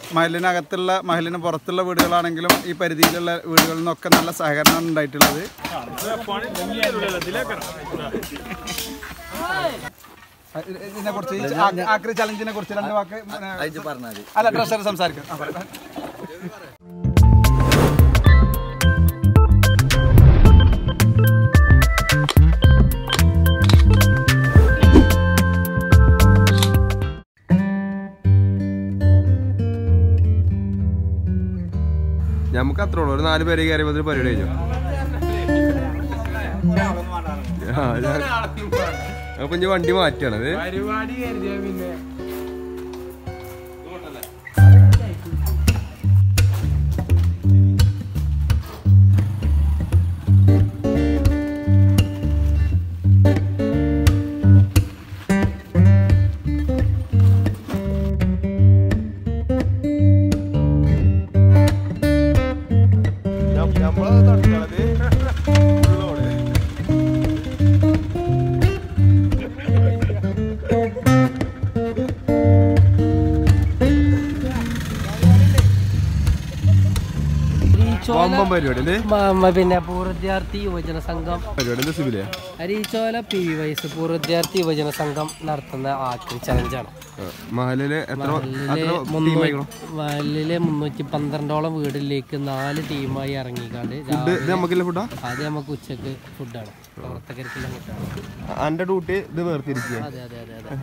മഹലിനകത്തുള്ള മഹലിന് പുറത്തുള്ള വീടുകളാണെങ്കിലും ഈ പരിധിയിലുള്ള വീടുകളിൽ നിന്നൊക്കെ നല്ല സഹകരണമാണ് ഉണ്ടായിട്ടുള്ളത്. ഇതിനെക്കുറിച്ച് ആക്രി ചലഞ്ചിനെ കുറിച്ച് 2 വാക്ക് അല്ല ട്രഷറർ സംസാരിക്കാം. നമുക്ക് അത്ര ഉള്ളൂ. ഒരു 4 പേര് കയറിയപ്പോൾ പരിപാടി കഴിഞ്ഞു. അപ്പൊ ഇനി വണ്ടി മാറ്റിയാണത്. പിന്നെ പൂർവ്വവിദ്യാർത്ഥി യുവജന സംഘം അരീച്ചോല PVYS പൂർവ്വവിദ്യാർത്ഥി യുവജന സംഘം നടത്തുന്ന ആക്രി ചലഞ്ചാണ്. മഹലിലെ 312ഓളം വീടിലേക്ക് 4 ടീമായി ഇറങ്ങിക്കാണ്ട് അത് നമുക്ക് ഉച്ചക്ക് ഫുഡാണ്, പ്രവർത്തകർക്കുള്ള ഫുഡാണ്. ഡ്യൂട്ടി ഇത് വേർതിരിക്കുക. അതെ അതെ അതെ അതെ.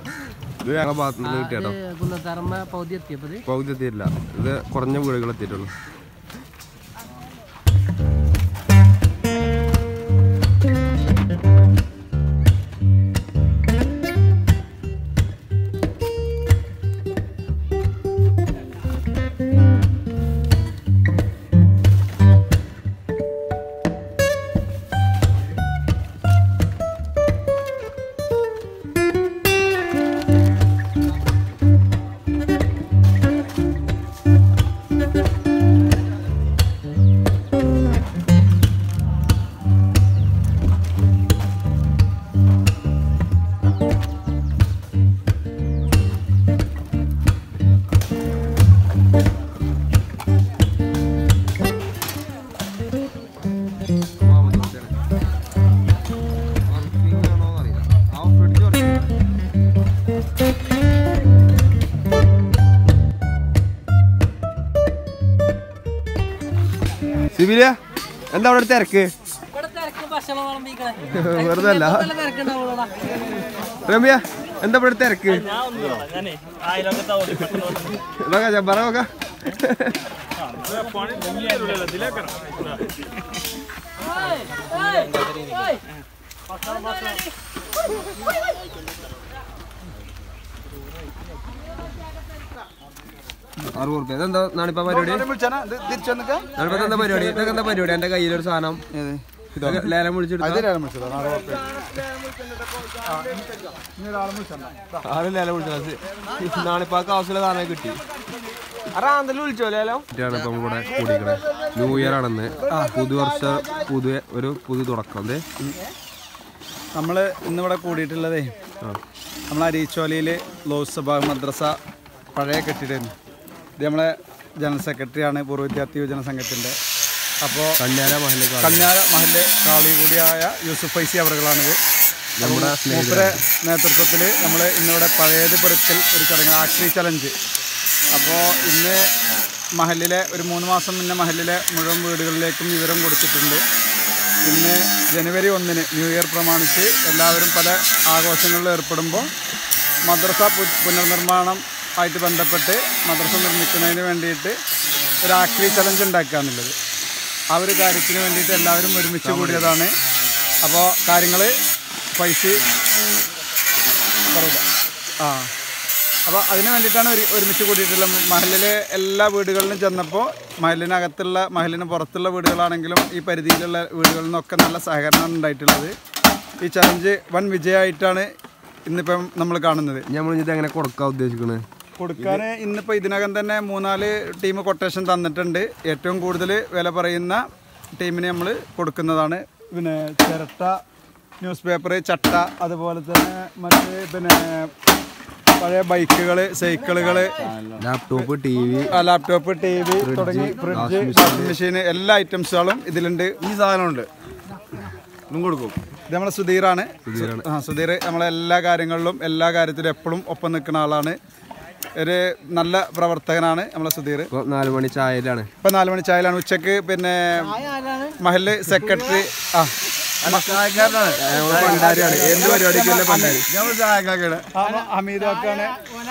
കുന്നത്തറമ്മ പൗതി എത്തിയപ്പോൾ പൗതി എത്തിയില്ല. ഇത് കുറഞ്ഞ വീടുകൾ എത്തിയിട്ടുള്ളൂ. എന്താ അവിടെ തിരക്ക്? വെറുതെ അല്ല. രമ്യ എന്താ ഇവിടെ തിരക്ക്? പറ. എന്താ നാണിപ്പ പരിപാടി? എന്താ പരിപാടി? ഇതൊക്കെ എന്താ പരിപാടി? എന്റെ കയ്യിലൊരു സാധനം ലേലം വിളിച്ചെടുത്തു. ലേലം വിളിച്ചത് നാണിപ്പാക്ക് ആവശ്യമുള്ള സാധനം കിട്ടി. വിളിച്ചോ ലേലം? ഇപ്പം ഇവിടെ കൂടിക്കണേ. ന്യൂ ഇയർ ആണെന്ന്. പുതുവർഷ പുതു തുടക്കം. നമ്മൾ ഇന്നിവിടെ കൂടിയിട്ടുള്ളതേ നമ്മളെ അരീച്ചോലയിൽ ലോസഭ മദ്രസ പഴയ കെട്ടിടമായിരുന്നു. ഇത് നമ്മളെ ജനറൽ സെക്രട്ടറിയാണ് പൂർവ്വ വിദ്യാർത്ഥി യുവജന സംഘത്തിൻ്റെ. അപ്പോൾ കന്യാര മഹല്ല് കാളി കൂടിയായ യൂസുഫ് ഫൈസി അവറുകളാണിത്. നമ്മുടെ മൂപ്പരെ നേതൃത്വത്തിൽ നമ്മൾ ഇന്നിവിടെ പഴയത് പെറുക്കൽ ഒരു ചടങ്ങ് ആക്രി ചലഞ്ച്. അപ്പോൾ ഇന്ന് മഹല്ലിലെ ഒരു 3 മാസം മുന്നേ മഹല്ലിലെ മുഴുവൻ വീടുകളിലേക്കും വിവരം കൊടുത്തിട്ടുണ്ട്. ഇന്ന് ജനുവരി 1 ന്യൂ ഇയർ പ്രമാണിച്ച് എല്ലാവരും പല ആഘോഷങ്ങളിൽ ഏർപ്പെടുമ്പോൾ മദ്രസ പുനർനിർമ്മാണം ആയിട്ട് ബന്ധപ്പെട്ട് മദ്രസ നിർമ്മിക്കുന്നതിന് വേണ്ടിയിട്ട് ഒരു ആക്രി ചലഞ്ച് ഉണ്ടാക്കുക എന്നുള്ളത് ആ ഒരു കാര്യത്തിന് വേണ്ടിയിട്ട് എല്ലാവരും ഒരുമിച്ച് കൂടിയതാണ്. അപ്പോൾ കാര്യങ്ങൾ പൈസ പറയില്ല. അപ്പോൾ അതിന് വേണ്ടിയിട്ടാണ് ഒരുമിച്ച് കൂടിയിട്ടുള്ള. മഹലിലെ എല്ലാ വീടുകളിലും ചെന്നപ്പോൾ മഹലിനകത്തുള്ള മഹലിന് പുറത്തുള്ള വീടുകളാണെങ്കിലും ഈ പരിധിയിലുള്ള വീടുകളിൽ നിന്നൊക്കെ നല്ല സഹകരണമാണ് ഉണ്ടായിട്ടുള്ളത്. ഈ ചലഞ്ച് വൻ വിജയമായിട്ടാണ് ഇന്നിപ്പം നമ്മൾ കാണുന്നത്. നമ്മളിത് എങ്ങനെ കൊടുക്കാൻ ഉദ്ദേശിക്കുന്നത്? കൊടുക്കാൻ ഇന്നിപ്പോൾ ഇതിനകം തന്നെ 3-4 ടീം കൊട്ടേഷൻ തന്നിട്ടുണ്ട്. ഏറ്റവും കൂടുതൽ വില പറയുന്ന ടീമിന് നമ്മൾ കൊടുക്കുന്നതാണ്. പിന്നെ ചിരട്ട, ന്യൂസ് പേപ്പർ, ചട്ട, അതുപോലെ തന്നെ മറ്റ് പിന്നെ പഴയ ബൈക്കുകള്, സൈക്കിളുകള്, ലാപ്ടോപ്പ്, TV തുടങ്ങി ഫ്രിഡ്ജ്, വാഷിംഗ് മെഷീൻ എല്ലാ ഐറ്റംസുകളും ഇതിലുണ്ട്. ഈ സാധനമുണ്ട് കൊടുക്കും. ഇത് നമ്മളെ സുധീറാണ്. സുധീർ നമ്മളെ എല്ലാ കാര്യങ്ങളിലും എല്ലാ കാര്യത്തിലും എപ്പോഴും ഒപ്പം നിൽക്കുന്ന ആളാണ്. ഒരു നല്ല പ്രവർത്തകനാണ് നമ്മളെ സുധീർ. 4 മണി ചായയിലാണ്. ഇപ്പം 4 മണി ചായയിലാണ്. ഉച്ചക്ക് പിന്നെ മഹല് സെക്രട്ടറി എന്ത് പരിപാടിക്കല്ലേ പണ്ടാരി ഹമീദാക്കാണ്.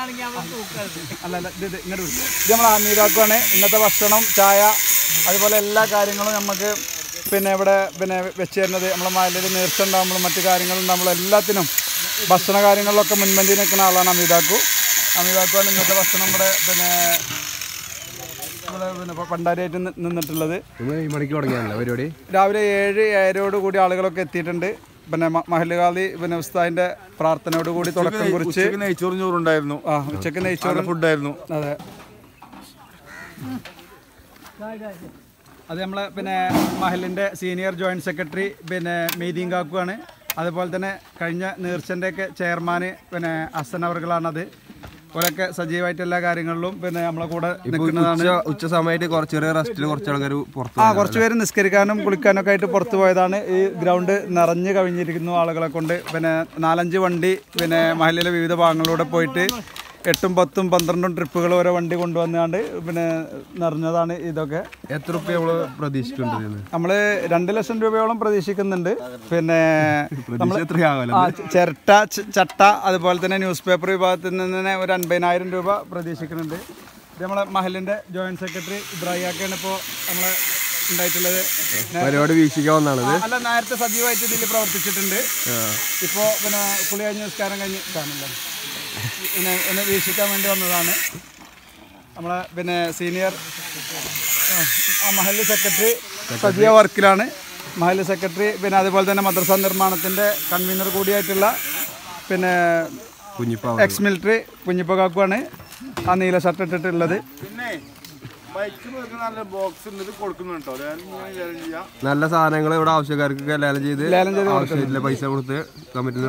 ഇത് നമ്മളെ ഹമീദാക്കാണ്. ഇന്നത്തെ ഭക്ഷണം, ചായ, അതുപോലെ എല്ലാ കാര്യങ്ങളും നമുക്ക് പിന്നെ ഇവിടെ പിന്നെ വെച്ച് തരുന്നത്. നമ്മളെ മഹലിൽ നേർച്ച ഉണ്ടാകുമ്പോഴും മറ്റു കാര്യങ്ങളുണ്ടാകുമ്പോഴും എല്ലാത്തിനും ഭക്ഷണ കാര്യങ്ങളിലൊക്കെ മുൻപന്തി നിൽക്കുന്ന ആളാണ് അമിതാക്കുവാണ് ഇന്നത്തെ ഭക്ഷണം ഇവിടെ പിന്നെ പണ്ടാരിയായിട്ട് നിന്നിട്ടുള്ളത്. പരിപാടി രാവിലെ 7-7 കൂടി ആളുകളൊക്കെ എത്തിയിട്ടുണ്ട്. പിന്നെ മഹല്ലുകാലി പിന്നെ ഉസ്താദിന്റെ പ്രാർത്ഥനയോട് കൂടി തുടക്കം കുറിച്ച് നെയ്ച്ചോറുണ്ടായിരുന്നു. ഉച്ചക്ക് നെയ്ച്ചോറ് ഫുഡായിരുന്നു. അതെ, അത് നമ്മളെ പിന്നെ മഹലിന്റെ സീനിയർ ജോയിന്റ് സെക്രട്ടറി പിന്നെ മെയ്തീൻ കാക്കുവാണ്. അതുപോലെ തന്നെ കഴിഞ്ഞ നേർച്ചൻ്റെയൊക്കെ ചെയർമാന് പിന്നെ ഹസൻ അവർകളാണത്. ഓരൊക്കെ സജീവമായിട്ട് എല്ലാ കാര്യങ്ങളിലും പിന്നെ നമ്മളെ കൂടെ നിൽക്കുന്നതാണ്. ഉച്ച സമയത്ത് ചെറിയ റെസ്റ്റിൽ കുറച്ച് ആൾക്കാർ കുറച്ച് പേര് നിസ്കരിക്കാനും കുളിക്കാനും ഒക്കെ ആയിട്ട് പുറത്തു പോയതാണ്. ഈ ഗ്രൗണ്ട് നിറഞ്ഞു കഴിഞ്ഞിരിക്കുന്നു ആളുകളെ കൊണ്ട്. പിന്നെ 4-5 വണ്ടി പിന്നെ മഹലിലെ വിവിധ ഭാഗങ്ങളിലൂടെ പോയിട്ട് 8, 10, 12 ട്രിപ്പുകൾ ഓരോ വണ്ടി കൊണ്ടുവന്നാണ്ട് പിന്നെ നിറഞ്ഞതാണ് ഇതൊക്കെ. എത്ര രൂപ നമ്മള് പ്രതീക്ഷിക്കുന്നുണ്ട്? നമ്മള് 2 ലക്ഷം രൂപയോളം പ്രതീക്ഷിക്കുന്നുണ്ട്. പിന്നെ ചിരട്ട, ചട്ട, അതുപോലെ തന്നെ ന്യൂസ് പേപ്പർ വിഭാഗത്തിൽ നിന്ന് തന്നെ ഒരു 50,000 രൂപ പ്രതീക്ഷിക്കുന്നുണ്ട്. ഇത് നമ്മളെ മഹലിന്റെ ജോയിന്റ് സെക്രട്ടറി ഇബ്രാഹിമാണ് ഇപ്പോൾ നമ്മളെ ഉണ്ടായിട്ടുള്ളത്. പരിപാടി വീക്ഷിക്കാൻ വന്നാണ്. അല്ല, നേരത്തെ സജീവമായിട്ട് ഇതിൽ പ്രവർത്തിച്ചിട്ടുണ്ട്. ഇപ്പോൾ പിന്നെ കുളി കഴിഞ്ഞ് നിസ്കാരം കഴിഞ്ഞ് കാണില്ല എന്നെ വീക്ഷിക്കാൻ വേണ്ടി വന്നതാണ്. നമ്മളെ പിന്നെ സീനിയർ മഹല്ല് സെക്രട്ടറി സജീവ വർക്കിലാണ്. മഹല്ല് സെക്രട്ടറി പിന്നെ അതുപോലെ തന്നെ മദ്രസ നിർമ്മാണത്തിൻ്റെ കൺവീനർ കൂടിയായിട്ടുള്ള പിന്നെ എക്സ് മിലിറ്ററി കുഞ്ഞിപ്പ കാക്കുവാണ് ആ നീല ഷർട്ട് ഇട്ടിട്ടുള്ളത്. നല്ല സാധനങ്ങൾ ഇവിടെ ആവശ്യക്കാർക്ക് ലേലം ചെയ്ത് പൈസ കൊടുത്ത് കമ്മിറ്റി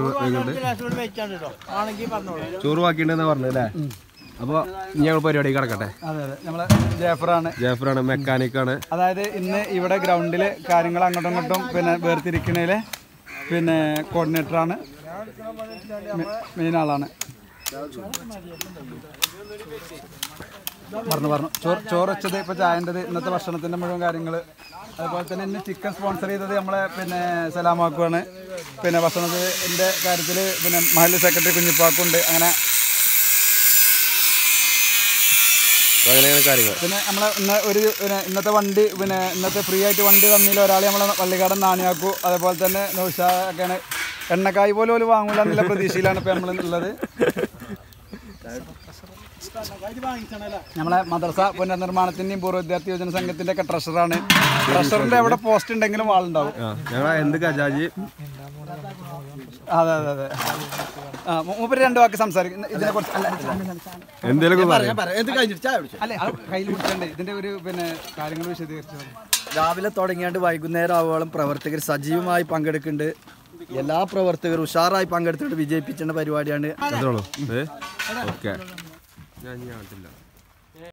ചോറ് ബാക്കിയുണ്ടെന്ന് പറഞ്ഞല്ലേ. അപ്പോൾ ഞങ്ങൾ പരിപാടി കിടക്കട്ടെ. അതെ അതെ, നമ്മളെ ജാഫറാണ് മെക്കാനിക്കാണ്. അതായത് ഇന്ന് ഇവിടെ ഗ്രൗണ്ടിൽ കാര്യങ്ങൾ അങ്ങോട്ടും ഇങ്ങോട്ടും പിന്നെ വേർതിരിക്കണേല് പിന്നെ കോർഡിനേറ്ററാണ്, മെയിൻ ആളാണ്. പറഞ്ഞു ചോറ് വെച്ചത് ഇപ്പോൾ ചായൻ്റെത് ഇന്നത്തെ ഭക്ഷണത്തിൻ്റെ മുഴുവൻ കാര്യങ്ങൾ. അതുപോലെ തന്നെ ഇന്ന് ചിക്കൻ സ്പോൺസർ ചെയ്തത് നമ്മളെ പിന്നെ സലാമാക്കുവാണ്. പിന്നെ ഭക്ഷണത്തിൻ്റെ കാര്യത്തിൽ പിന്നെ മഹല്ല് സെക്രട്ടറി കുഞ്ഞിപ്പാക്കുണ്ട്. അങ്ങനെ കാര്യങ്ങൾ. പിന്നെ നമ്മളെ ഇന്നത്തെ വണ്ടി പിന്നെ ഇന്നത്തെ ഫ്രീ ആയിട്ട് വണ്ടി തന്നില്ല ഒരാൾ നമ്മളെ പള്ളിക്കാടൻ നാണിയാക്കു. അതുപോലെ തന്നെ നൗഷാദൊക്കെയാണ്. എണ്ണക്കായ് പോലും ഒരു വാങ്ങൂല എന്നുള്ള പ്രതീക്ഷയിലാണ് ഇപ്പോൾ നമ്മൾ ഉള്ളത്. നമ്മളെ മദ്രസ പുനർനിർമ്മാണത്തിന്റെയും പൂർവ്വ വിദ്യാർത്ഥി യുവജന സംഘത്തിന്റെ ഒക്കെ ട്രഷറാണ്. ട്രഷറിന്റെ എവിടെ പോസ്റ്റ് ഉണ്ടെങ്കിലും ആളുണ്ടാവും. അതെ അതെ അതെ. മൂപ്പര് 2 വാക്ക് സംസാരിക്കും ഇതിനെ കുറിച്ച്. അല്ലെ കയ്യിൽ പിടിച്ചോണ്ട് ഇതിന്റെ ഒരു പിന്നെ കാര്യങ്ങൾ വിശദീകരിച്ചു. രാവിലെ തുടങ്ങിയാണ്ട് വൈകുന്നേരം ആവോളം പ്രവർത്തകർ സജീവമായി പങ്കെടുക്കുന്നുണ്ട്. എല്ലാ പ്രവർത്തകരും ഉഷാറായി പങ്കെടുത്തിട്ട് വിജയിപ്പിച്ച പരിപാടിയാണ്. ഞാൻ